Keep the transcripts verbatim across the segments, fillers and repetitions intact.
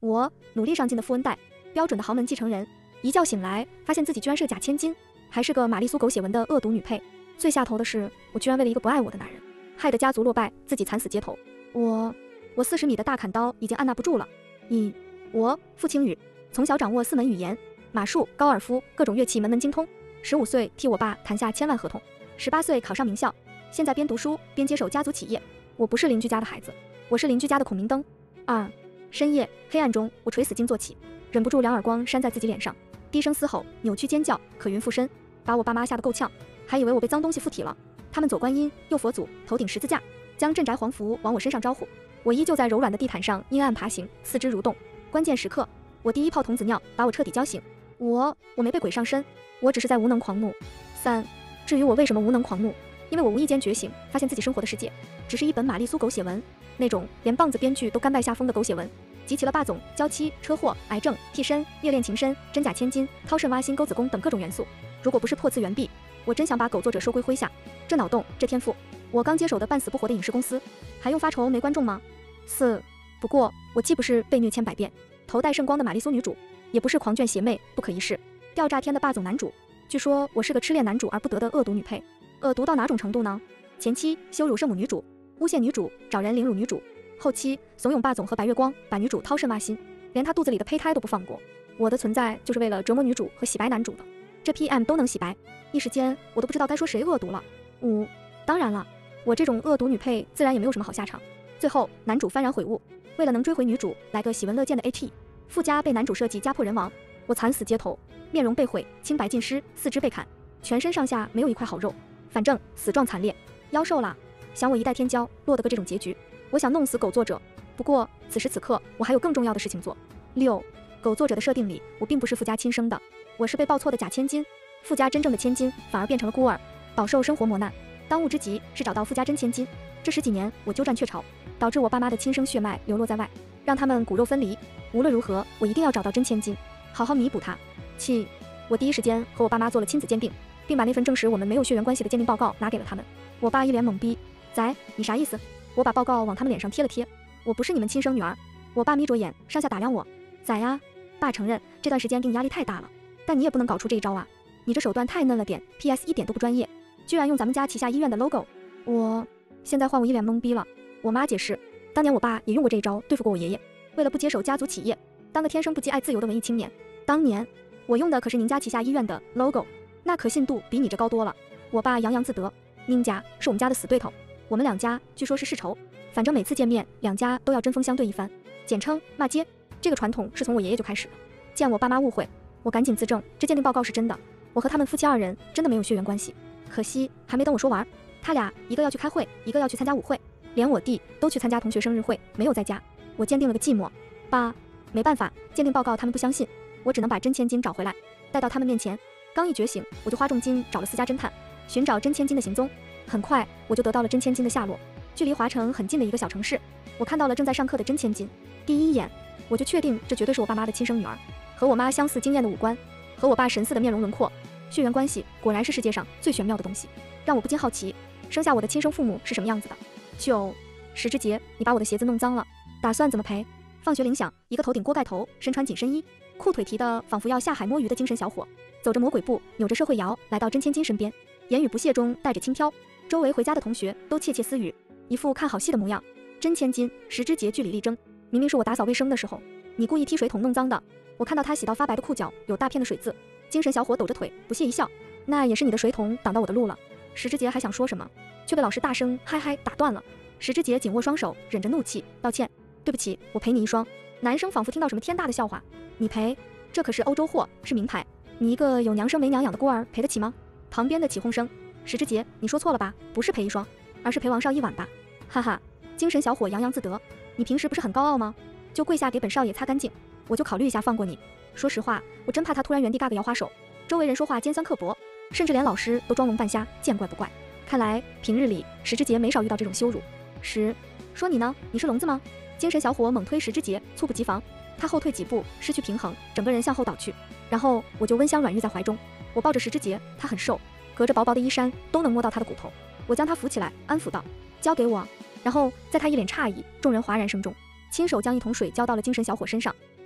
我努力上进的富恩代，标准的豪门继承人，一觉醒来，发现自己居然是个假千金，还是个玛丽苏狗血文的恶毒女配。最下头的是，我居然为了一个不爱我的男人，害得家族落败，自己惨死街头。我，我四十米的大砍刀已经按捺不住了。一，我傅青雨，从小掌握四门语言，马术、高尔夫，各种乐器门门精通。十五岁替我爸谈下千万合同，十八岁考上名校，现在边读书边接手家族企业。我不是邻居家的孩子，我是邻居家的孔明灯。二，深夜黑暗中，我垂死惊坐起，忍不住两耳光扇在自己脸上，低声嘶吼，扭曲尖叫，可云附身，把我爸妈吓得够呛，还以为我被脏东西附体了。他们左观音，右佛祖，头顶十字架，将镇宅黄符往我身上招呼。我依旧在柔软的地毯上阴暗爬行，四肢蠕动。关键时刻，我第一泡童子尿把我彻底浇醒。我我没被鬼上身，我只是在无能狂怒。三，至于我为什么无能狂怒，因为我无意间觉醒，发现自己生活的世界只是一本玛丽苏狗血文，那种连棒子编剧都甘拜下风的狗血文，集齐了霸总、娇妻、车祸、癌症、替身、虐恋情深、真假千金、掏肾挖心、勾子宫等各种元素。如果不是破次元壁，我真想把狗作者收归麾下。这脑洞，这天赋，我刚接手的半死不活的影视公司，还用发愁没观众吗？四，不过我既不是被虐千百遍、头戴圣光的玛丽苏女主，也不是狂卷邪魅、不可一世、吊炸天的霸总男主。据说我是个痴恋男主而不得的恶毒女配。恶毒到哪种程度呢？前期羞辱圣母女主，诬陷女主，找人凌辱女主；后期怂恿霸总和白月光把女主掏肾挖心，连她肚子里的胚胎都不放过。我的存在就是为了折磨女主和洗白男主的，这 P M 都能洗白，一时间我都不知道该说谁恶毒了。五，当然了，我这种恶毒女配自然也没有什么好下场。最后男主幡然悔悟，为了能追回女主，来个喜闻乐见的 A T， 傅家被男主设计家破人亡，我惨死街头，面容被毁，清白尽失，四肢被砍，全身上下没有一块好肉，反正死状惨烈，夭寿啦。想我一代天骄落得个这种结局，我想弄死狗作者。不过此时此刻我还有更重要的事情做。六，狗作者的设定里，我并不是傅家亲生的，我是被抱错的假千金。傅家真正的千金反而变成了孤儿，饱受生活磨难。当务之急是找到傅家真千金。这十几年我鸠占鹊巢，导致我爸妈的亲生血脉流落在外，让他们骨肉分离。无论如何，我一定要找到真千金，好好弥补他。七，我第一时间和我爸妈做了亲子鉴定，并把那份证实我们没有血缘关系的鉴定报告拿给了他们。我爸一脸懵逼，仔，你啥意思？我把报告往他们脸上贴了贴，我不是你们亲生女儿。我爸眯着眼，上下打量我，仔呀，爸承认这段时间给你压力太大了，但你也不能搞出这一招啊，你这手段太嫩了点 ，P S 一点都不专业，居然用咱们家旗下医院的 logo。我现在换我一脸懵逼了。我妈解释，当年我爸也用过这一招对付过我爷爷，为了不接手家族企业，当个天生不羁爱自由的文艺青年。当年我用的可是您家旗下医院的 logo， 那可信度比你这高多了。我爸洋洋自得，宁家是我们家的死对头，我们两家据说是世仇，反正每次见面两家都要针锋相对一番，简称骂街。这个传统是从我爷爷就开始的。见我爸妈误会，我赶紧自证这鉴定报告是真的，我和他们夫妻二人真的没有血缘关系。可惜还没等我说完，他俩一个要去开会，一个要去参加舞会，连我弟都去参加同学生日会，没有在家。我坚定了个寂寞。爸，没办法，鉴定报告他们不相信，我只能把真千金找回来，带到他们面前。刚一觉醒，我就花重金找了私家侦探，寻找真千金的行踪。很快我就得到了真千金的下落，距离华城很近的一个小城市，我看到了正在上课的真千金。第一眼我就确定这绝对是我爸妈的亲生女儿，和我妈相似惊艳的五官，和我爸神似的面容轮廓，血缘关系果然是世界上最玄妙的东西，让我不禁好奇，生下我的亲生父母是什么样子的。九，石之杰，你把我的鞋子弄脏了，打算怎么赔？放学铃响，一个头顶锅盖头，身穿紧身衣，裤腿提的仿佛要下海摸鱼的精神小伙，走着魔鬼步，扭着社会摇，来到真千金身边，言语不屑中带着轻佻。周围回家的同学都窃窃私语，一副看好戏的模样。真千金，石之杰据理力争，明明是我打扫卫生的时候，你故意踢水桶弄脏的。我看到他洗到发白的裤脚有大片的水渍。精神小伙抖着腿，不屑一笑，那也是你的水桶挡到我的路了。石之杰还想说什么，却被老师大声嗨嗨打断了。石之杰紧握双手，忍着怒气道歉，对不起，我赔你一双。男生仿佛听到什么天大的笑话，你赔？这可是欧洲货，是名牌，你一个有娘生没娘养的孤儿赔得起吗？旁边的起哄声，石之杰，你说错了吧，不是赔一双，而是赔王少一碗吧。哈哈，精神小伙洋洋自得，你平时不是很高傲吗？就跪下给本少爷擦干净，我就考虑一下放过你。说实话，我真怕他突然原地尬个摇花手。周围人说话尖酸刻薄，甚至连老师都装聋扮瞎，见怪不怪。看来平日里石之杰没少遇到这种羞辱。十，说你呢，你是聋子吗？精神小伙猛推石之杰，猝不及防，他后退几步，失去平衡，整个人向后倒去。然后我就温香软玉在怀中，我抱着石之杰，他很瘦，隔着薄薄的衣衫都能摸到他的骨头。我将他扶起来，安抚道：“交给我。”然后在他一脸诧异，众人哗然声中，亲手将一桶水浇到了精神小伙身上。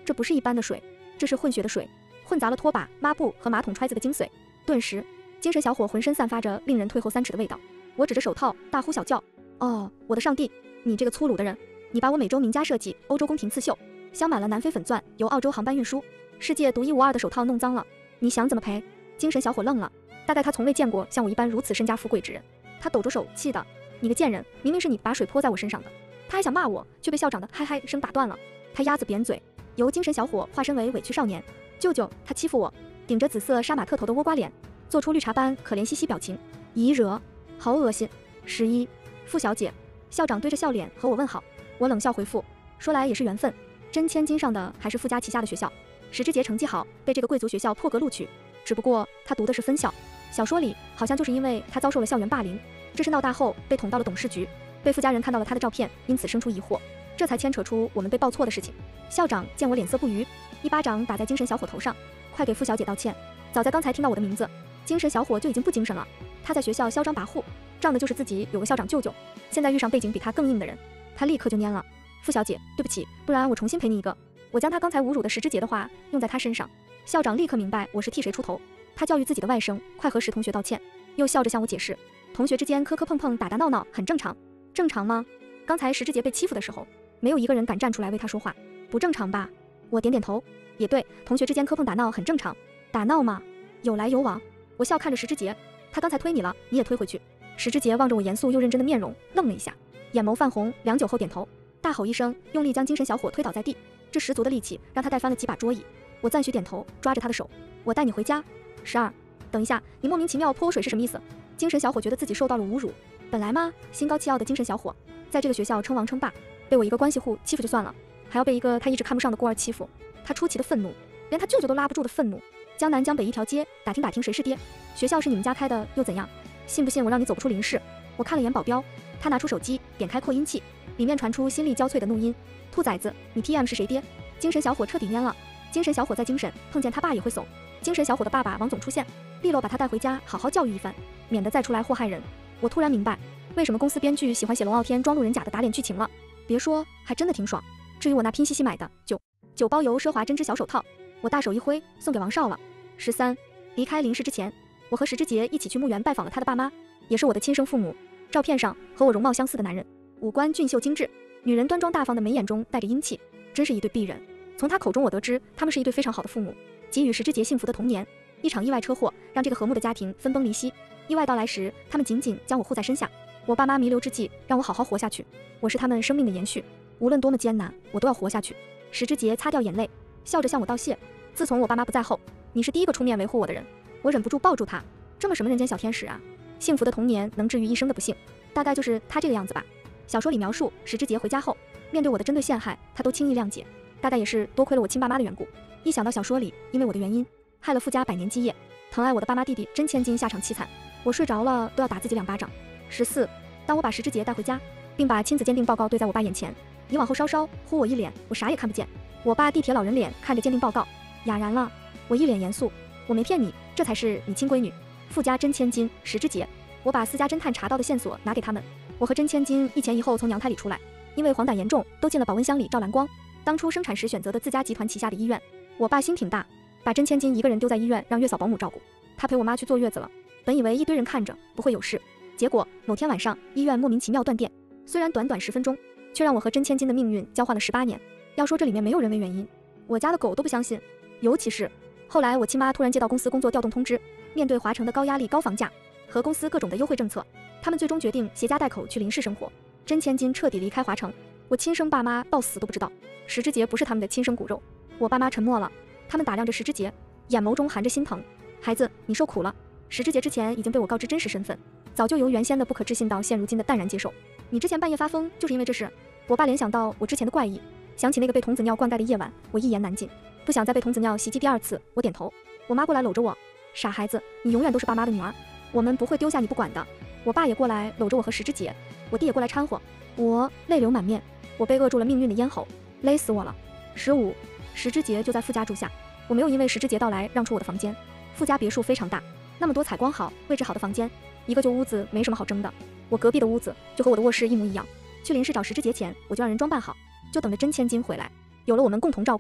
这不是一般的水，这是混血的水，混杂了拖把、抹布和马桶揣子的精髓。顿时，精神小伙浑身散发着令人退后三尺的味道。我指着手套大呼小叫：哦，我的上帝，你这个粗鲁的人，你把我美洲名家设计、欧洲宫廷刺绣、镶满了南非粉钻、由澳洲航班运输、世界独一无二的手套弄脏了，你想怎么赔？精神小伙愣了，大概他从未见过像我一般如此身家富贵之人。他抖着手，气得：你个贱人，明明是你把水泼在我身上的。他还想骂我，却被校长的嗨嗨声打断了。他鸭子扁嘴，由精神小伙化身为委屈少年。舅舅，他欺负我，顶着紫色杀马特头的倭瓜脸，做出绿茶般可怜兮兮表情。咦惹，好恶心。十一，傅小姐。校长堆着笑脸和我问好。我冷笑回复，说来也是缘分，真千金上的还是傅家旗下的学校。石之杰成绩好，被这个贵族学校破格录取，只不过他读的是分校。小说里好像就是因为他遭受了校园霸凌，这事闹大后被捅到了董事局，被傅家人看到了他的照片，因此生出疑惑，这才牵扯出我们被报错的事情。校长见我脸色不愉，一巴掌打在精神小伙头上，快给傅小姐道歉。早在刚才听到我的名字，精神小伙就已经不精神了。他在学校嚣张跋扈，仗的就是自己有个校长舅舅，现在遇上背景比他更硬的人，他立刻就蔫了。傅小姐，对不起，不然我重新赔你一个。我将他刚才侮辱的石之杰的话用在他身上，校长立刻明白我是替谁出头，他教育自己的外甥快和石同学道歉，又笑着向我解释，同学之间磕磕碰碰打打闹闹很正常。正常吗？刚才石之杰被欺负的时候，没有一个人敢站出来为他说话，不正常吧？我点点头，也对，同学之间磕碰打闹很正常。打闹吗？有来有往。我笑看着石之杰，他刚才推你了，你也推回去。石之杰望着我严肃又认真的面容，愣了一下，眼眸泛红，良久后点头，大吼一声，用力将精神小伙推倒在地，这十足的力气让他带翻了几把桌椅。我赞许点头，抓着他的手，我带你回家。十二，等一下，你莫名其妙泼我水是什么意思？精神小伙觉得自己受到了侮辱，本来嘛，心高气傲的精神小伙，在这个学校称王称霸，被我一个关系户欺负就算了，还要被一个他一直看不上的孤儿欺负，他出奇的愤怒，连他舅舅都拉不住的愤怒。江南江北一条街，打听打听谁是爹，学校是你们家开的又怎样？信不信我让你走不出林氏？我看了眼保镖，他拿出手机，点开扩音器，里面传出心力交瘁的怒音：兔崽子，你 T M 是谁爹？精神小伙彻底蔫了。精神小伙在精神碰见他爸也会怂。精神小伙的爸爸王总出现，利落把他带回家，好好教育一番，免得再出来祸害人。我突然明白，为什么公司编剧喜欢写龙傲天装路人甲的打脸剧情了。别说，还真的挺爽。至于我那拼夕夕买的九九包邮奢华针织小手套，我大手一挥，送给王少了。十三，离开林氏之前，我和石之杰一起去墓园拜访了他的爸妈，也是我的亲生父母。照片上和我容貌相似的男人，五官俊秀精致，女人端庄大方的眉眼中带着阴气，真是一对璧人。从他口中我得知，他们是一对非常好的父母，给予石之杰幸福的童年。一场意外车祸让这个和睦的家庭分崩离析，意外到来时，他们紧紧将我护在身下。我爸妈弥留之际，让我好好活下去，我是他们生命的延续，无论多么艰难，我都要活下去。石之杰擦掉眼泪，笑着向我道谢。自从我爸妈不在后，你是第一个出面维护我的人。我忍不住抱住他，这么什么人间小天使啊！幸福的童年能治愈一生的不幸，大概就是他这个样子吧。小说里描述石之杰回家后，面对我的针对陷害，他都轻易谅解，大概也是多亏了我亲爸妈的缘故。一想到小说里因为我的原因害了傅家百年基业，疼爱我的爸妈弟弟真千金下场凄惨，我睡着了都要打自己两巴掌。十四，当我把石之杰带回家，并把亲子鉴定报告对在我爸眼前，你往后稍稍呼我一脸，我啥也看不见。我爸地铁老人脸看着鉴定报告，哑然了。我一脸严肃，我没骗你，这才是你亲闺女，傅家真千金石之杰。我把私家侦探查到的线索拿给他们，我和真千金一前一后从娘胎里出来，因为黄疸严重，都进了保温箱里照蓝光。当初生产时选择的自家集团旗下的医院，我爸心挺大，把真千金一个人丢在医院，让月嫂保姆照顾。他陪我妈去坐月子了，本以为一堆人看着不会有事，结果某天晚上医院莫名其妙断电，虽然短短十分钟，却让我和真千金的命运交换了十八年。要说这里面没有人为原因，我家的狗都不相信。尤其是后来我亲妈突然接到公司工作调动通知，面对华城的高压力、高房价和公司各种的优惠政策，他们最终决定携家带口去林氏生活。真千金彻底离开华城，我亲生爸妈到死都不知道石之杰不是他们的亲生骨肉。我爸妈沉默了，他们打量着石之杰，眼眸中含着心疼。孩子，你受苦了。石之杰之前已经被我告知真实身份，早就由原先的不可置信到现如今的淡然接受。你之前半夜发疯就是因为这事。我爸联想到我之前的怪异，想起那个被童子尿灌溉的夜晚，我一言难尽，不想再被童子尿袭击第二次。我点头。我妈过来搂着我，傻孩子，你永远都是爸妈的女儿，我们不会丢下你不管的。我爸也过来搂着我和石之杰，我弟也过来掺和，我泪流满面，我被扼住了命运的咽喉，勒死我了。十五，石之杰就在傅家住下，我没有因为石之杰到来让出我的房间。傅家别墅非常大，那么多采光好、位置好的房间，一个旧屋子没什么好争的。我隔壁的屋子就和我的卧室一模一样。去林氏找石之杰前，我就让人装扮好，就等着真千金回来。有了我们共同照顾，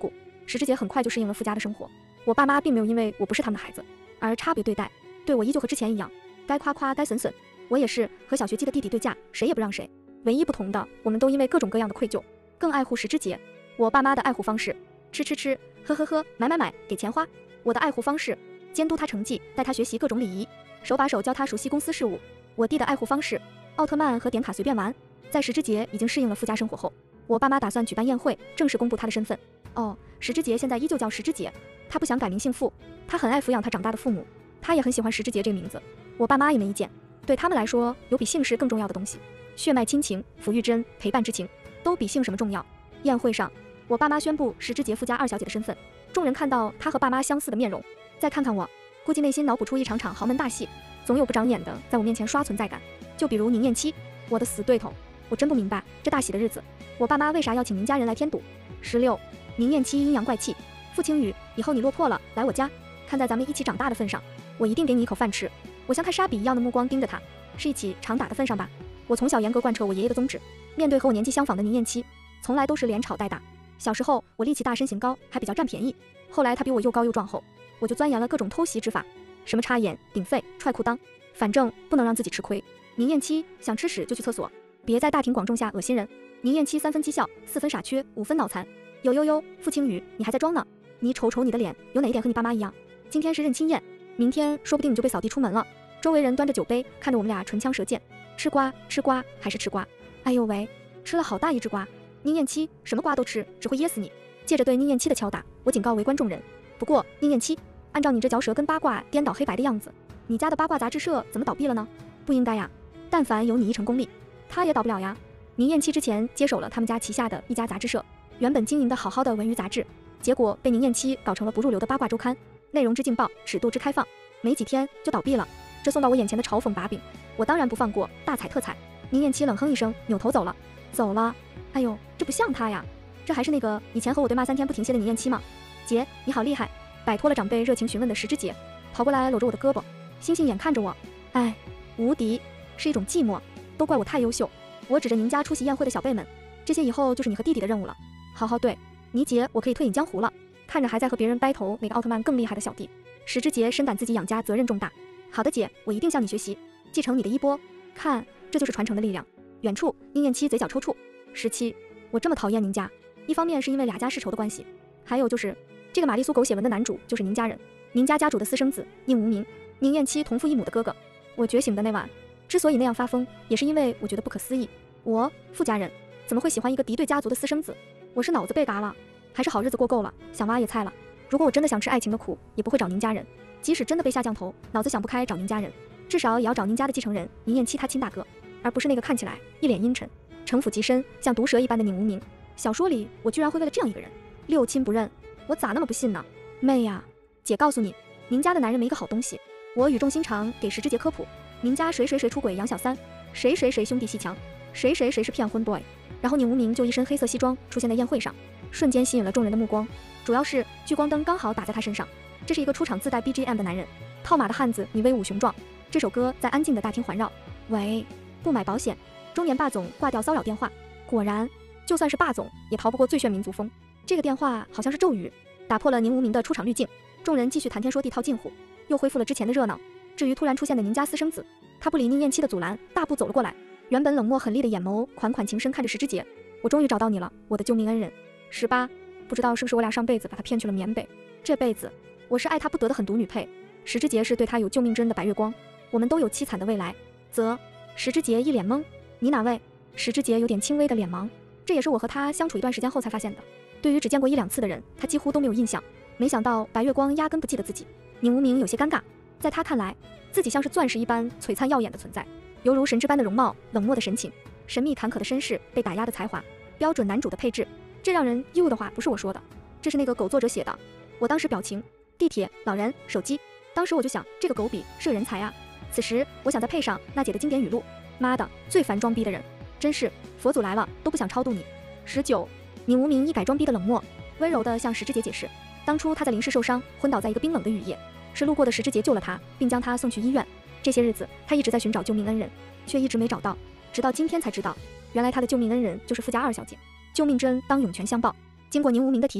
石之杰很快就适应了富家的生活。我爸妈并没有因为我不是他们的孩子而差别对待，对我依旧和之前一样，该夸夸该损损。我也是和小学鸡的弟弟对嫁，谁也不让谁。唯一不同的，我们都因为各种各样的愧疚，更爱护石之杰。我爸妈的爱护方式，吃吃吃，喝喝喝，买买买，给钱花。我的爱护方式，监督他成绩，带他学习各种礼仪，手把手教他熟悉公司事务。我弟的爱护方式，奥特曼和点卡随便玩。在石之杰已经适应了富家生活后，我爸妈打算举办宴会，正式公布他的身份。哦，石之杰现在依旧叫石之杰，他不想改名姓傅，他很爱抚养他长大的父母，他也很喜欢石之杰这个名字。我爸妈也没意见，对他们来说，有比姓氏更重要的东西，血脉亲情、抚育之恩、陪伴之情，都比姓什么重要。宴会上，我爸妈宣布石之杰富家二小姐的身份，众人看到他和爸妈相似的面容，再看看我，估计内心脑补出一场场豪门大戏，总有不长眼的在我面前刷存在感。就比如宁艳期，我的死对头，我真不明白这大喜的日子，我爸妈为啥要请宁家人来添堵。十六，宁艳期阴阳怪气，傅青雨，以后你落魄了，来我家，看在咱们一起长大的份上，我一定给你一口饭吃。我像看沙比一样的目光盯着他，是一起常打的份上吧。我从小严格贯彻我爷爷的宗旨，面对和我年纪相仿的宁艳期，从来都是连吵带打。小时候我力气大身形高，还比较占便宜，后来他比我又高又壮后，我就钻研了各种偷袭之法，什么插眼、顶肺、踹裤裆，反正不能让自己吃亏。宁艳期想吃屎就去厕所，别在大庭广众下恶心人。宁艳期三分讥笑，四分傻缺，五分脑残。呦呦呦，傅青雨，你还在装呢？你瞅瞅你的脸，有哪一点和你爸妈一样？今天是认亲宴，明天说不定你就被扫地出门了。周围人端着酒杯看着我们俩唇枪舌剑，吃瓜吃瓜还是吃瓜？哎呦喂，吃了好大一只瓜。宁艳期什么瓜都吃，只会噎死你。借着对宁艳期的敲打，我警告围观众人。不过宁艳期，按照你这嚼舌跟八卦颠倒黑白的样子，你家的八卦杂志社怎么倒闭了呢？不应该呀，但凡有你一成功力，他也倒不了呀。宁艳期之前接手了他们家旗下的一家杂志社，原本经营的好好的文娱杂志，结果被宁艳期搞成了不入流的八卦周刊，内容之劲爆，尺度之开放，没几天就倒闭了。这送到我眼前的嘲讽把柄，我当然不放过，大踩特踩。宁艳期冷哼一声，扭头走了，走了。哎呦，这不像他呀，这还是那个以前和我对骂三天不停歇的宁艳期吗？姐，你好厉害！摆脱了长辈热情询问的石之杰，跑过来搂着我的胳膊，星星眼看着我。哎，无敌是一种寂寞，都怪我太优秀。我指着宁家出席宴会的小辈们，这些以后就是你和弟弟的任务了，好好对。倪姐，我可以退隐江湖了。看着还在和别人掰头哪个奥特曼更厉害的小弟，石之杰深感自己养家责任重大。好的姐，我一定向你学习，继承你的衣钵。看，这就是传承的力量。远处，宁艳期嘴角抽搐。十七，我这么讨厌宁家，一方面是因为俩家世仇的关系，还有就是这个玛丽苏狗写文的男主就是宁家人，宁家家主的私生子宁无名，宁艳期同父异母的哥哥。我觉醒的那晚，之所以那样发疯，也是因为我觉得不可思议，我傅家人怎么会喜欢一个敌对家族的私生子？我是脑子被嘎了，还是好日子过够了，想挖野菜了？如果我真的想吃爱情的苦，也不会找宁家人，即使真的被下降头，脑子想不开找宁家人，至少也要找宁家的继承人宁艳期他亲大哥，而不是那个看起来一脸阴沉、城府极深、像毒蛇一般的宁无名。小说里我居然会为了这样一个人六亲不认，我咋那么不信呢？妹呀，姐告诉你，宁家的男人没一个好东西。我语重心长给石之杰科普，宁家谁谁谁出轨养小三，谁谁谁兄弟戏强，谁谁谁是骗婚 boy。然后宁无名就一身黑色西装出现在宴会上，瞬间吸引了众人的目光，主要是聚光灯刚好打在他身上。这是一个出场自带 B G M 的男人，套马的汉子，你威武雄壮。这首歌在安静的大厅环绕。喂，不买保险，中年霸总挂掉骚扰电话。果然，就算是霸总也逃不过最炫民族风。这个电话好像是咒语，打破了宁无名的出场滤镜。众人继续谈天说地套近乎，又恢复了之前的热闹。至于突然出现的宁家私生子，他不理宁艳期的阻拦，大步走了过来，原本冷漠狠厉的眼眸款款情深看着石之杰。我终于找到你了，我的救命恩人。十八，不知道是不是我俩上辈子把他骗去了缅北，这辈子我是爱他不得的狠毒女配，石之杰是对他有救命之恩的白月光，我们都有凄惨的未来。则石之杰一脸懵，你哪位？石之杰有点轻微的脸盲，这也是我和他相处一段时间后才发现的。对于只见过一两次的人，他几乎都没有印象。没想到白月光压根不记得自己。宁无名有些尴尬，在他看来，自己像是钻石一般璀璨耀眼的存在，犹如神之般的容貌，冷漠的神情，神秘坎坷的身世，被打压的才华，标准男主的配置，这让人哟的话不是我说的，这是那个狗作者写的。我当时表情，地铁、老人、手机，当时我就想，这个狗比是个人才啊。此时我想再配上娜姐的经典语录，妈的，最烦装逼的人，真是佛祖来了都不想超度你。十九，宁无名一改装逼的冷漠，温柔地向石之杰解释，当初他在林氏受伤，昏倒在一个冰冷的雨夜，是路过的石之杰救了他，并将他送去医院。这些日子他一直在寻找救命恩人，却一直没找到，直到今天才知道，原来他的救命恩人就是富家二小姐，救命之恩当涌泉相报。经过宁无名的提醒，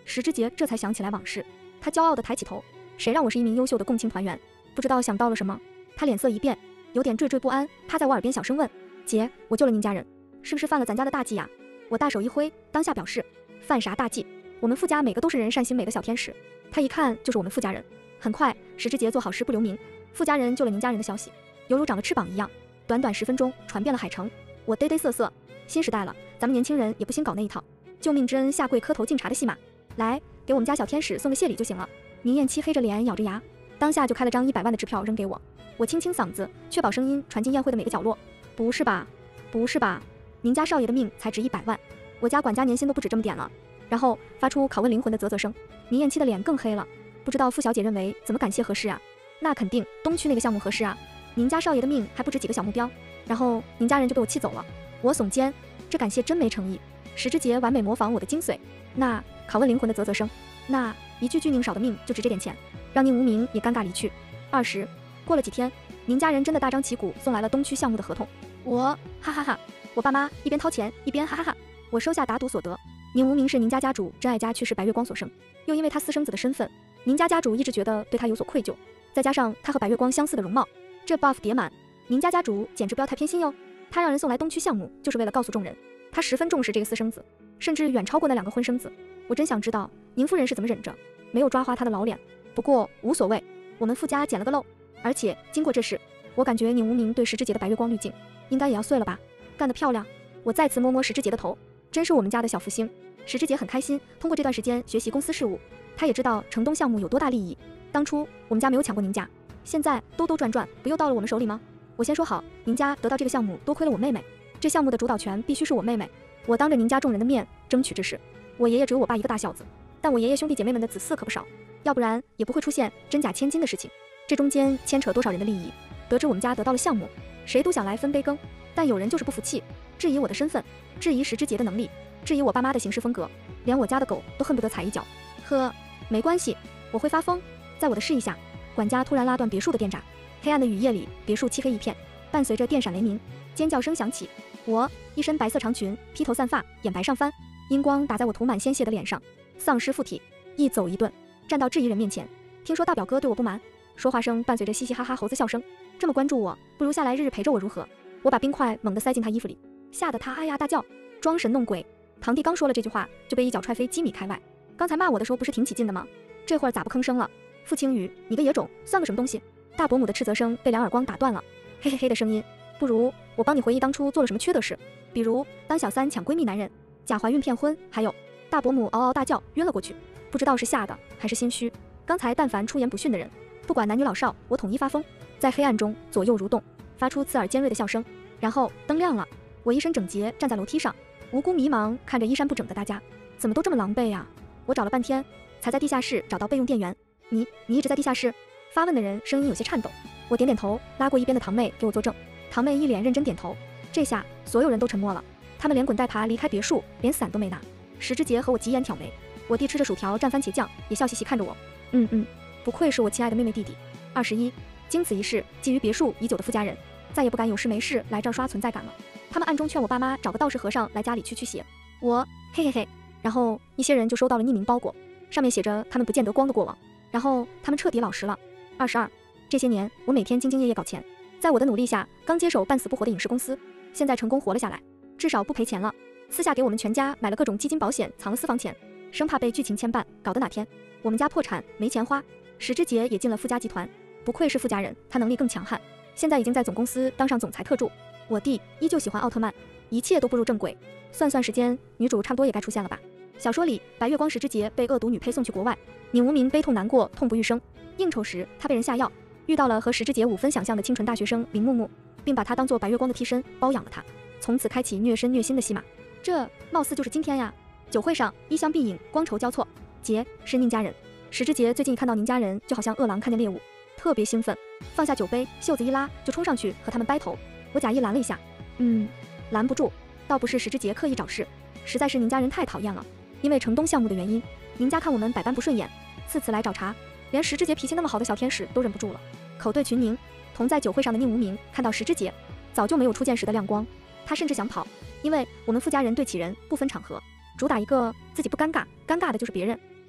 石之杰这才想起来往事，他骄傲地抬起头，谁让我是一名优秀的共青团员？不知道想到了什么，他脸色一变，有点惴惴不安，趴在我耳边小声问：姐，我救了您家人，是不是犯了咱家的大忌呀？我大手一挥，当下表示：犯啥大忌？我们傅家每个都是人善心美的小天使，他一看就是我们傅家人。很快，石之杰做好事不留名，傅家人救了您家人的消息，犹如长了翅膀一样，短短十分钟传遍了海城。我嘚嘚瑟瑟，新时代了，咱们年轻人也不兴搞那一套救命之恩下跪磕头敬茶的戏码，来给我们家小天使送个谢礼就行了。宁艳期黑着脸咬着牙，当下就开了张一百万的支票扔给我。我清清嗓子，确保声音传进宴会的每个角落。不是吧，不是吧，您家少爷的命才值一百万，我家管家年薪都不止这么点了。然后发出拷问灵魂的啧啧声。宁艳期的脸更黑了，不知道傅小姐认为怎么感谢合适啊？那肯定东区那个项目合适啊，您家少爷的命还不止几个小目标，然后您家人就被我气走了。我耸肩，这感谢真没诚意。石之杰完美模仿我的精髓，那拷问灵魂的啧啧声，那一句句宁少的命就值这点钱，让宁无名也尴尬离去。二十过了几天，您家人真的大张旗鼓送来了东区项目的合同，我哈哈哈，我爸妈一边掏钱一边哈哈哈。我收下打赌所得，宁无名是您家家主真爱家去世白月光所生，又因为他私生子的身份，您家家主一直觉得对他有所愧疚，再加上他和白月光相似的容貌，这 buff 叠满，您家家主简直不要太偏心哟。他让人送来东区项目，就是为了告诉众人，他十分重视这个私生子，甚至远超过那两个婚生子。我真想知道宁夫人是怎么忍着没有抓花他的老脸。不过无所谓，我们傅家捡了个漏，而且经过这事，我感觉宁无名对石之杰的白月光滤镜应该也要碎了吧。干得漂亮！我再次摸摸石之杰的头，真是我们家的小福星。石之杰很开心，通过这段时间学习公司事务，他也知道城东项目有多大利益。当初我们家没有抢过您家，现在兜兜转转不又到了我们手里吗？我先说好，您家得到这个项目多亏了我妹妹，这项目的主导权必须是我妹妹。我当着您家众人的面争取这事。我爷爷只有我爸一个大孝子，但我爷爷兄弟姐妹们的子嗣可不少，要不然也不会出现真假千金的事情。这中间牵扯多少人的利益？得知我们家得到了项目，谁都想来分杯羹，但有人就是不服气，质疑我的身份，质疑石之杰的能力，质疑我爸妈的行事风格，连我家的狗都恨不得踩一脚。呵，没关系，我会发疯。在我的示意下，管家突然拉断别墅的电闸，黑暗的雨夜里，别墅漆黑一片，伴随着电闪雷鸣，尖叫声响起。我一身白色长裙，披头散发，眼白上翻，阴光打在我涂满鲜血的脸上，丧尸附体，一走一顿，站到质疑人面前。听说大表哥对我不满，说话声伴随着嘻嘻哈哈猴子笑声。这么关注我，不如下来日日陪着我如何？我把冰块猛地塞进他衣服里，吓得他哎呀大叫，装神弄鬼。堂弟刚说了这句话，就被一脚踹飞几米开外。刚才骂我的时候不是挺起劲的吗？这会儿咋不吭声了？傅青雨，你个野种，算个什么东西？大伯母的斥责声被两耳光打断了，嘿嘿嘿的声音。不如我帮你回忆当初做了什么缺德事，比如当小三抢闺蜜男人，假怀孕骗婚，还有大伯母嗷嗷大叫晕了过去，不知道是吓的还是心虚。刚才但凡出言不逊的人，不管男女老少，我统一发疯。在黑暗中左右蠕动，发出刺耳尖锐的笑声，然后灯亮了，我一身整洁站在楼梯上，无辜迷茫看着衣衫不整的大家，怎么都这么狼狈呀？我找了半天才在地下室找到备用电源。你你一直在地下室？发问的人声音有些颤抖。我点点头，拉过一边的堂妹给我作证。堂妹一脸认真点头。这下所有人都沉默了，他们连滚带爬离开别墅，连伞都没拿。石之杰和我急眼挑眉，我弟吃着薯条蘸番茄酱，也笑嘻嘻看着我。嗯嗯，不愧是我亲爱的妹妹弟弟。二十一，经此一事，觊觎别墅已久的傅家人再也不敢有事没事来这儿刷存在感了。他们暗中劝我爸妈找个道士和尚来家里驱驱邪。我嘿嘿嘿，然后一些人就收到了匿名包裹，上面写着他们不见得光的过往，然后他们彻底老实了。二十二，这些年我每天兢兢业业搞钱，在我的努力下，刚接手半死不活的影视公司，现在成功活了下来，至少不赔钱了。私下给我们全家买了各种基金保险，藏了私房钱，生怕被剧情牵绊，搞得哪天我们家破产没钱花。石之杰也进了傅家集团，不愧是傅家人，他能力更强悍，现在已经在总公司当上总裁特助。我弟依旧喜欢奥特曼，一切都步入正轨。算算时间，女主差不多也该出现了吧。小说里白月光石之杰被恶毒女配送去国外，宁无名悲痛难过，痛不欲生。应酬时他被人下药，遇到了和石之杰五分想象的清纯大学生林木木，并把他当做白月光的替身包养了他，从此开启虐身虐心的戏码。这貌似就是今天呀。酒会上衣香鬓影，光筹交错。杰是宁家人，石之杰最近一看到宁家人就好像饿狼看见猎物，特别兴奋，放下酒杯，袖子一拉就冲上去和他们掰头。我假意拦了一下，嗯，拦不住，倒不是石之杰刻意找事，实在是宁家人太讨厌了。因为城东项目的原因，宁家看我们百般不顺眼，次次来找茬，连石之杰脾气那么好的小天使都忍不住了，口对群宁。同在酒会上的宁无名看到石之杰早就没有初见时的亮光，他甚至想跑，因为我们傅家人对起人不分场合，主打一个自己不尴尬，尴尬的就是别人。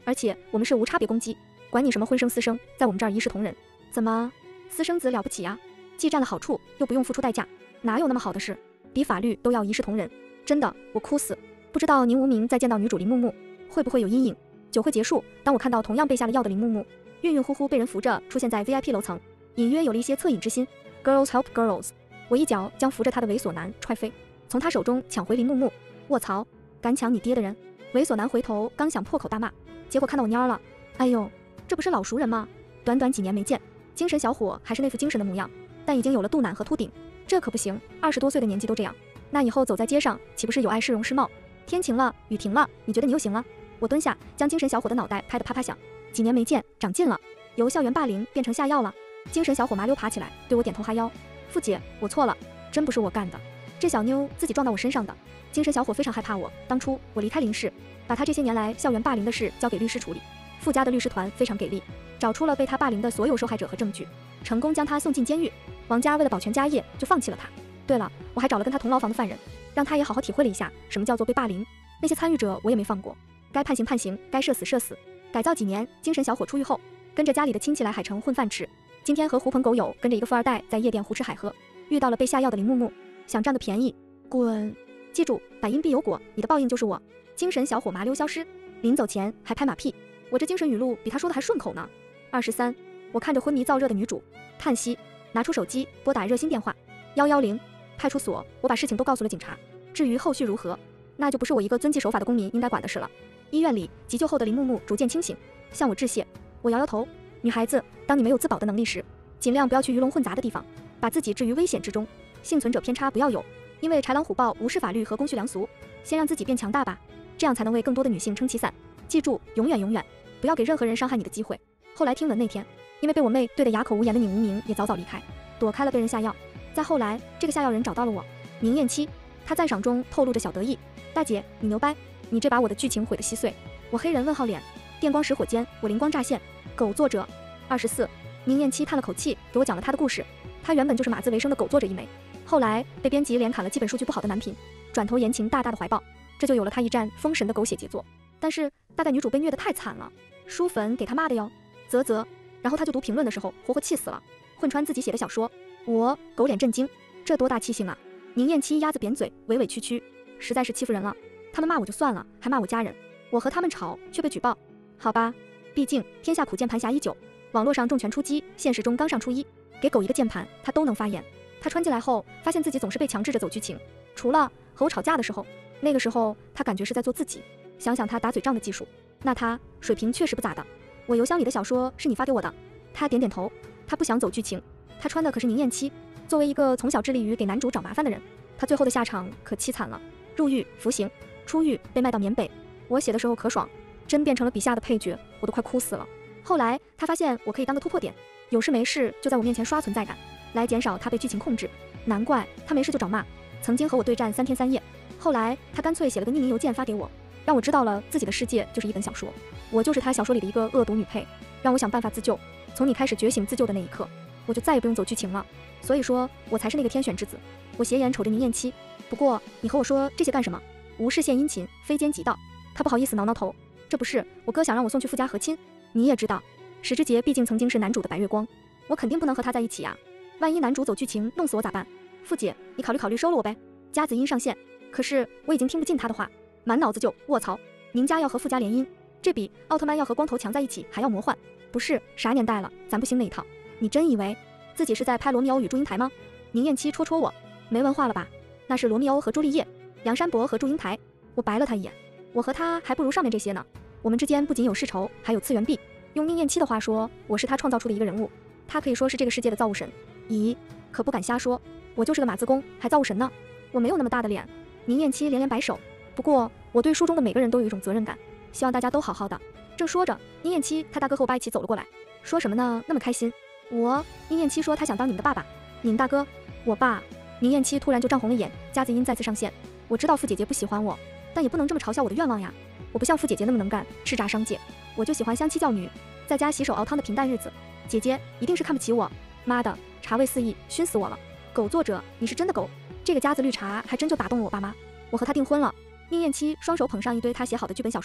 而且我们是无差别攻击，管你什么婚生私生，在我们这儿一视同仁。怎么，私生子了不起啊？既占了好处，又不用付出代价，哪有那么好的事？比法律都要一视同仁。真的，我哭死。不知道您无名再见到女主林木木，会不会有阴影？酒会结束，当我看到同样被下了药的林木木，晕晕乎乎被人扶着出现在 V I P 楼层，隐约有了一些恻隐之心。Girls help girls， 我一脚将扶着他的猥琐男踹飞，从他手中抢回林木木。卧槽，敢抢你爹的人！猥琐男回头刚想破口大骂，结果看到我蔫了。哎呦，这不是老熟人吗？短短几年没见，精神小伙还是那副精神的模样，但已经有了肚腩和秃顶，这可不行，二十多岁的年纪都这样，那以后走在街上岂不是有碍市容市貌？天晴了，雨停了，你觉得你又行了？我蹲下，将精神小伙的脑袋拍得啪啪响。几年没见，长进了，由校园霸凌变成下药了。精神小伙麻溜爬起来，对我点头哈腰。傅姐，我错了，真不是我干的，这小妞自己撞到我身上的。精神小伙非常害怕我，当初我离开林氏，把他这些年来校园霸凌的事交给律师处理，傅家的律师团非常给力，找出了被他霸凌的所有受害者和证据，成功将他送进监狱。王家为了保全家业，就放弃了他。对了，我还找了跟他同牢房的犯人，让他也好好体会了一下什么叫做被霸凌。那些参与者我也没放过，该判刑判刑，该射死射死。改造几年，精神小伙出狱后，跟着家里的亲戚来海城混饭吃。今天和狐朋狗友跟着一个富二代在夜店胡吃海喝，遇到了被下药的林木木，想占个便宜，滚！记住，百因必有果，你的报应就是我。精神小伙麻溜消失，临走前还拍马屁，我这精神语录比他说的还顺口呢。二十三，我看着昏迷燥热的女主，叹息，拿出手机拨打热心电话，幺幺零，派出所。我把事情都告诉了警察，至于后续如何，那就不是我一个遵纪守法的公民应该管的事了。医院里，急救后的林木木逐渐清醒，向我致谢。我摇摇头，女孩子，当你没有自保的能力时，尽量不要去鱼龙混杂的地方，把自己置于危险之中，幸存者偏差不要有，因为豺狼虎豹无视法律和公序良俗，先让自己变强大吧，这样才能为更多的女性撑起伞。记住，永远永远不要给任何人伤害你的机会。后来听闻那天，因为被我妹对得哑口无言的宁无名也早早离开，躲开了被人下药。再后来，这个下药人找到了我，宁艳期，他赞赏中透露着小得意，大姐，你牛掰，你这把我的剧情毁得稀碎。我黑人问号脸，电光石火间，我灵光乍现。狗作者二十四，宁艳期叹了口气，给我讲了他的故事。他原本就是码字为生的狗作者一枚，后来被编辑连砍了基本数据不好的男频，转投言情大大的怀抱，这就有了他一战封神的狗血杰作。但是大概女主被虐得太惨了，书粉给他骂的哟，啧啧。然后他就读评论的时候活活气死了，混川自己写的小说，我狗脸震惊，这多大气性啊！宁艳期鸭子扁嘴，委委屈屈，实在是欺负人了。他们骂我就算了，还骂我家人，我和他们吵却被举报，好吧，毕竟天下苦键盘侠已久，网络上重拳出击，现实中刚上初一，给狗一个键盘他都能发言。他穿进来后发现自己总是被强制着走剧情，除了和我吵架的时候，那个时候他感觉是在做自己。想想他打嘴仗的技术，那他水平确实不咋的。我邮箱里的小说是你发给我的。他点点头，他不想走剧情，他穿的可是宁艳期。作为一个从小致力于给男主找麻烦的人，他最后的下场可凄惨了，入狱服刑，出狱被卖到缅北。我写的时候可爽，真变成了笔下的配角，我都快哭死了。后来他发现我可以当个突破点，有事没事就在我面前刷存在感，来减少他被剧情控制。难怪他没事就找骂，曾经和我对战三天三夜。后来他干脆写了个匿名邮件发给我，让我知道了自己的世界就是一本小说，我就是他小说里的一个恶毒女配，让我想办法自救。从你开始觉醒自救的那一刻，我就再也不用走剧情了。所以说我才是那个天选之子。我斜眼瞅着宁艳期，不过你和我说这些干什么？无事献殷勤，非奸即盗。他不好意思挠挠头，这不是我哥想让我送去傅家和亲。你也知道，史之杰毕竟曾经是男主的白月光，我肯定不能和他在一起呀、啊。万一男主走剧情弄死我咋办？傅姐，你考虑考虑收了我呗。加子音上线，可是我已经听不进他的话，满脑子就卧槽，宁家要和傅家联姻，这比奥特曼要和光头强在一起还要魔幻。不是，啥年代了，咱不兴那一套。你真以为自己是在拍罗密欧与祝英台吗？宁艳期戳戳我，没文化了吧？那是罗密欧和朱丽叶，梁山伯和祝英台。我白了他一眼，我和他还不如上面这些呢。我们之间不仅有世仇，还有次元壁。用宁艳期的话说，我是他创造出的一个人物，他可以说是这个世界的造物神。咦，可不敢瞎说，我就是个码字工，还造物神呢。我没有那么大的脸。宁艳期连连摆手。不过我对书中的每个人都有一种责任感，希望大家都好好的。正说着，宁艳期他大哥和我爸一起走了过来，说什么呢？那么开心。我宁艳期说他想当你们的爸爸。宁大哥，我爸。宁艳期突然就涨红了眼。加子音再次上线。我知道傅姐姐不喜欢我，但也不能这么嘲笑我的愿望呀。我不像傅姐姐那么能干，叱咤商界，我就喜欢相妻教女，在家洗手熬汤的平淡日子。姐姐一定是看不起我。妈的，茶味四溢，熏死我了。狗作者，你是真的狗。这个夹子绿茶还真就打动了我爸妈，我和他订婚了。宁艳期双手捧上一堆他写好的剧本小说，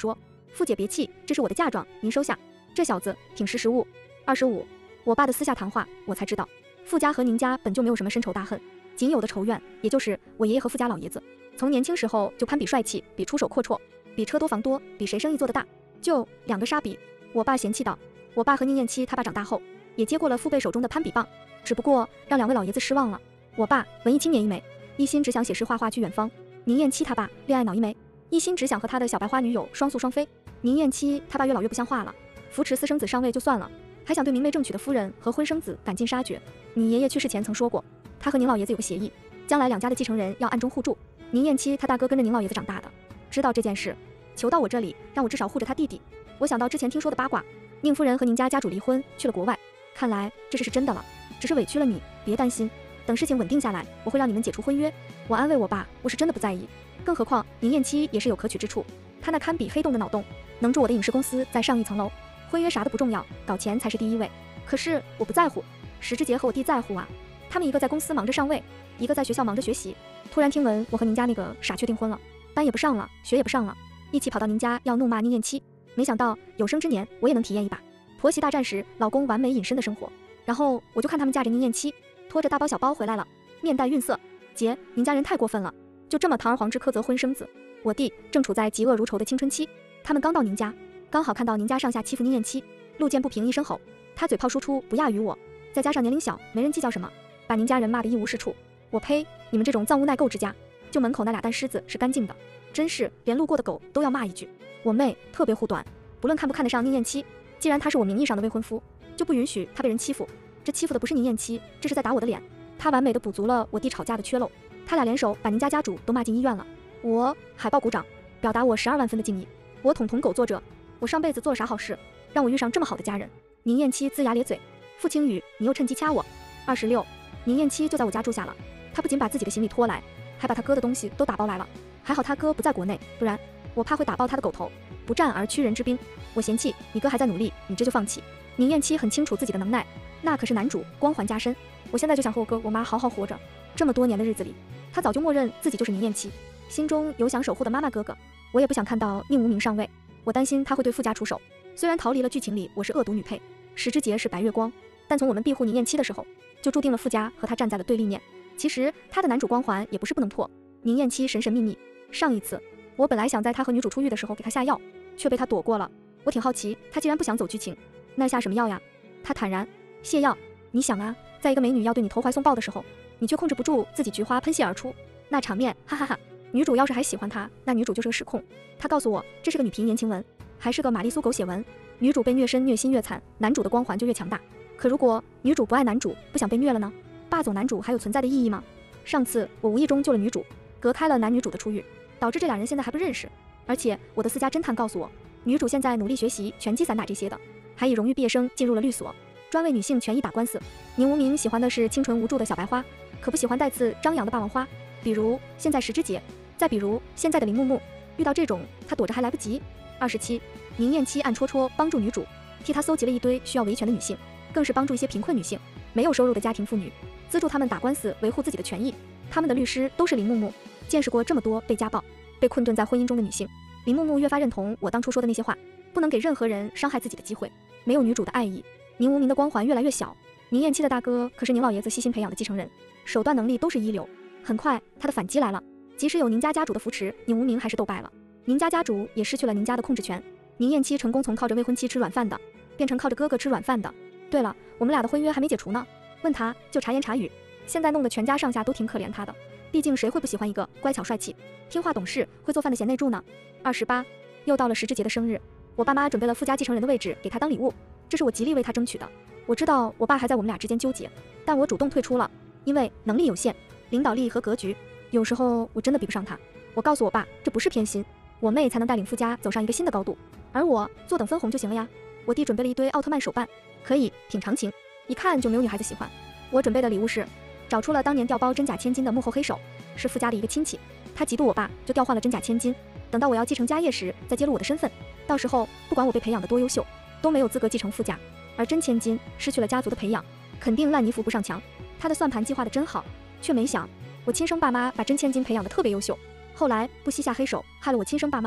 傅姐别气，这是我的嫁妆，您收下。这小子挺识时务。二十五，我爸的私下谈话，我才知道，傅家和宁家本就没有什么深仇大恨，仅有的仇怨，也就是我爷爷和傅家老爷子，从年轻时候就攀比帅气，比出手阔绰，比车多房多，比谁生意做得大，就两个沙比。我爸嫌弃道。我爸和宁艳妻他爸长大后，也接过了父辈手中的攀比棒，只不过让两位老爷子失望了。我爸文艺青年一枚，一心只想写诗画画去远方；宁艳妻他爸恋爱脑一枚，一心只想和他的小白花女友双宿双飞。宁艳妻他爸越老越不像话了，扶持私生子上位就算了，还想对明媒正娶的夫人和婚生子赶尽杀绝。你爷爷去世前曾说过，他和宁老爷子有个协议，将来两家的继承人要暗中互助。宁艳妻他大哥跟着宁老爷子长大的，知道这件事，求到我这里，让我至少护着他弟弟。我想到之前听说的八卦，宁夫人和宁家家主离婚去了国外，看来这事是真的了，只是委屈了你，别担心，等事情稳定下来，我会让你们解除婚约。我安慰我爸，我是真的不在意，更何况宁艳妻也是有可取之处，她那堪比黑洞的脑洞，能助我的影视公司再上一层楼。婚约啥的不重要，搞钱才是第一位。可是我不在乎，石之杰和我弟在乎啊，他们一个在公司忙着上位，一个在学校忙着学习。突然听闻我和宁家那个傻确定婚了，班也不上了，学也不上了，一起跑到宁家要怒骂宁艳妻。没想到有生之年我也能体验一把婆媳大战时老公完美隐身的生活。然后我就看他们驾着宁艳妻拖着大包小包回来了，面带愠色。姐，您家人太过分了，就这么堂而皇之苛责婚生子。我弟正处在嫉恶如仇的青春期，他们刚到宁家，刚好看到宁家上下欺负宁艳妻，路见不平一声吼，他嘴炮输出不亚于我，再加上年龄小，没人计较什么，把宁家人骂得一无是处。我呸，你们这种脏污耐垢之家，就门口那俩蛋狮子是干净的，真是连路过的狗都要骂一句。我妹特别护短，不论看不看得上宁艳妻，既然他是我名义上的未婚夫，就不允许他被人欺负。这欺负的不是宁艳妻，这是在打我的脸。他完美的补足了我弟吵架的缺漏，他俩联手把宁家家主都骂进医院了。我海报鼓掌，表达我十二万分的敬意。我统统狗作者，我上辈子做了啥好事，让我遇上这么好的家人？宁艳妻龇牙咧嘴，傅青雨，你又趁机掐我。二十六，宁艳妻就在我家住下了，他不仅把自己的行李拖来，还把他哥的东西都打包来了。还好他哥不在国内，不然我怕会打爆他的狗头。不战而屈人之兵，我嫌弃你哥还在努力，你这就放弃。宁艳妻很清楚自己的能耐，那可是男主，光环加身。我现在就想和我哥我妈好好活着。这么多年的日子里，他早就默认自己就是宁艳妻，心中有想守护的妈妈哥哥。我也不想看到宁无名上位，我担心他会对傅家出手。虽然逃离了剧情里我是恶毒女配，石之杰是白月光，但从我们庇护宁艳妻的时候，就注定了傅家和他站在了对立面。其实他的男主光环也不是不能破。宁艳妻神神秘秘，上一次我本来想在他和女主出狱的时候给他下药，却被他躲过了。我挺好奇，他既然不想走剧情，那下什么药呀？他坦然，泻药。你想啊，在一个美女要对你投怀送抱的时候，你却控制不住自己菊花喷泻而出，那场面，哈哈哈！女主要是还喜欢他，那女主就是个失控。他告诉我，这是个女频言情文，还是个玛丽苏狗血文。女主被虐身虐心越惨，男主的光环就越强大。可如果女主不爱男主，不想被虐了呢？霸总男主还有存在的意义吗？上次我无意中救了女主，隔开了男女主的出狱，导致这俩人现在还不认识。而且我的私家侦探告诉我，女主现在努力学习拳击散打这些的，还以荣誉毕业生进入了律所，专为女性权益打官司。宁无名喜欢的是清纯无助的小白花，可不喜欢带刺张扬的霸王花。比如现在石之杰，再比如现在的林木木，遇到这种他躲着还来不及。二十七，宁艳妻暗戳戳帮助女主，替她搜集了一堆需要维权的女性，更是帮助一些贫困女性、没有收入的家庭妇女，资助她们打官司维护自己的权益。他们的律师都是林木木。见识过这么多被家暴、被困顿在婚姻中的女性，林木木越发认同我当初说的那些话，不能给任何人伤害自己的机会。没有女主的爱意，宁无名的光环越来越小。宁艳妻的大哥可是宁老爷子悉心培养的继承人，手段能力都是一流。很快他的反击来了，即使有宁家家主的扶持，宁无名还是斗败了。宁家家主也失去了宁家的控制权。宁艳妻成功从靠着未婚妻吃软饭的，变成靠着哥哥吃软饭的。对了，我们俩的婚约还没解除呢，问他就茶言茶语，现在弄得全家上下都挺可怜他的。毕竟谁会不喜欢一个乖巧帅气、听话懂事、会做饭的贤内助呢？二十八，又到了石之杰的生日，我爸妈准备了傅家继承人的位置给他当礼物，这是我极力为他争取的。我知道我爸还在我们俩之间纠结，但我主动退出了，因为能力有限，领导力和格局，有时候我真的比不上他。我告诉我爸，这不是偏心，我妹才能带领傅家走上一个新的高度，而我坐等分红就行了呀。我弟准备了一堆奥特曼手办，可以品尝情，一看就没有女孩子喜欢。我准备的礼物是找出了当年调包真假千金的幕后黑手，是傅家的一个亲戚，他嫉妒我爸，就调换了真假千金，等到我要继承家业时再揭露我的身份，到时候不管我被培养得多优秀，都没有资格继承傅家。而真千金失去了家族的培养，肯定烂泥扶不上墙。他的算盘计划的真好，却没想我亲生爸妈把真千金培养得特别优秀，后来不惜下黑手害了我亲生爸妈。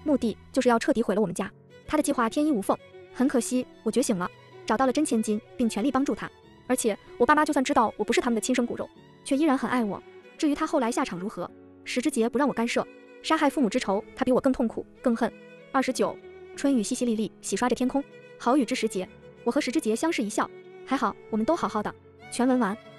目的就是要彻底毁了我们家。他的计划天衣无缝。很可惜，我觉醒了，找到了真千金，并全力帮助他。而且我爸妈就算知道我不是他们的亲生骨肉，却依然很爱我。至于他后来下场如何，石之杰不让我干涉。杀害父母之仇，他比我更痛苦更恨。二十九，春雨淅淅沥沥，洗刷着天空。好雨之时节，我和石之杰相视一笑。还好，我们都好好的。全文完。